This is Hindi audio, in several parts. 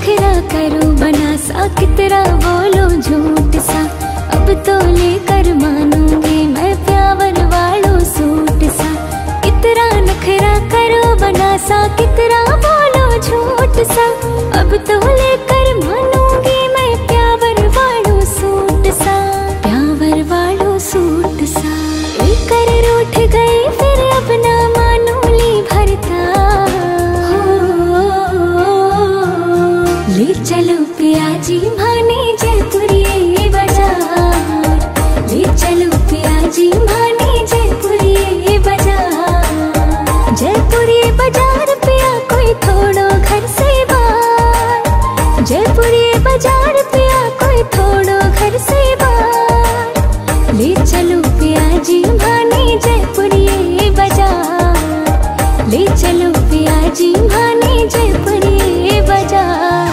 नखरा करो बना सा, कितना बोलो झूठ सा। अब तो लेकर मानूंगी मैं प्यावर वालों सूट सा। कितना नखरा करो बना सा, कितना बोलो झूठ सा। अब तो लेकर मानूंगी मैं प्यावर वालों सूट सा। प्यावर वालों सूट सा। कर रूठ गई फिर अब ना मानूली भरता। ले चलो पिया जी माने जयपुरी बाजार। ले चलो पिया जी माने जयपुरी बाजार। जयपुरी बाजार पिया कोई थोड़ो घर से बाहर। जयपुरी बाजार पिया कोई थोड़ो घर से बाहर। ले चलो पिया जी माने जयपुरी बाजार। ले चलो पिया जी माने जयपुरी बाजार।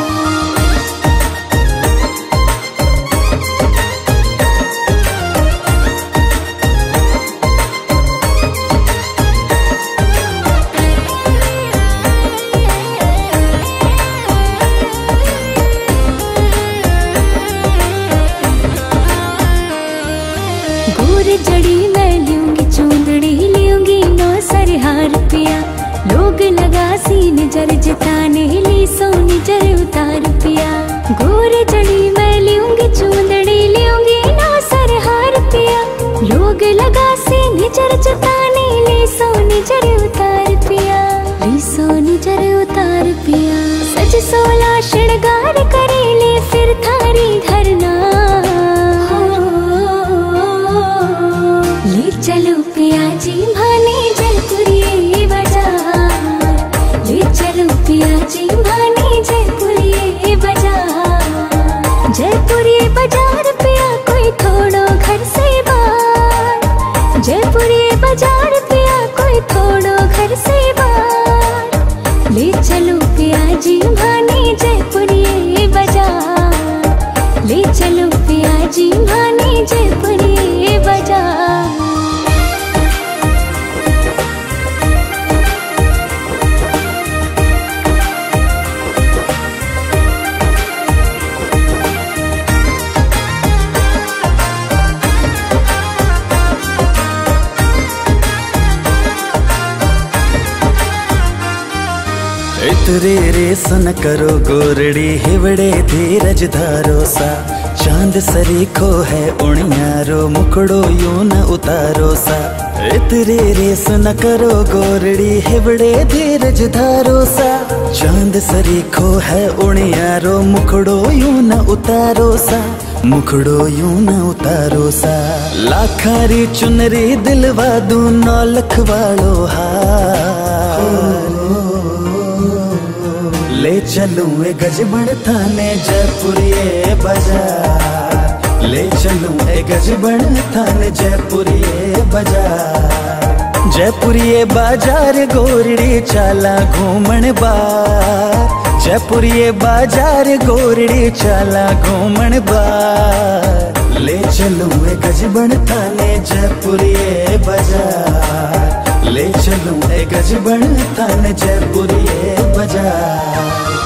गोर जड़ी मैं लूंगी, चूंदड़ी लूंगी, नौ सरहार पिया। लोग लगा सीने जर जताने ली सोनी जर उतार पिया। गोर जड़ी मैं लूंगी, चूंदड़ी लूंगी, नौ सरहार पिया। लोग लगा सीने जर जताने ली सोनी जर उतार पिया। ली सोनी जर उतार पिया। सज सोला श्रृंगार करेले फिर थारी धरना। ले चलो पिया जी माने जयपुरी बाजार। ले चलो पिया जी माने जयपुरी बाजार। जयपुरी बाजार पिया कोई थोड़ो घर से बाहर। जयपुरी बाजार पिया कोई थोड़ो घर से बाहर। ले चलो पिया जी माने जयपुरी बाजार। ले चलो पिया जी माने जयपुरी बाजार। इतरे रेस न करो गोरड़ी हिवड़े धीरज धारो सा। चांद सरीखो है उणियारो मुखड़ो यूं न उतारो सा। इतरे रेस न करो गोरड़ी हिवड़े धीरज धारो सा। चांद सरीखो है उणियारो मुखड़ो यूं न उतारो सा। मुखड़ो यूं न उतारो सा। लाखारी चुनरी दिलवा दूं 9 लख वालो हार। ले चलूं ए गजबण थाने जयपुरी बाजार। ले चलूं ए गजबण थाने जयपुरी बाजार। जयपुरी बाजार गोरड़ी चाला घूमण बार। जयपुरी बाजार गोरड़ी चाला घूमण बार। ले चलूं ए गजबण थाने जयपुरी बाजार। ले चलूं ए गजबण थाने जयपुरी बाजार।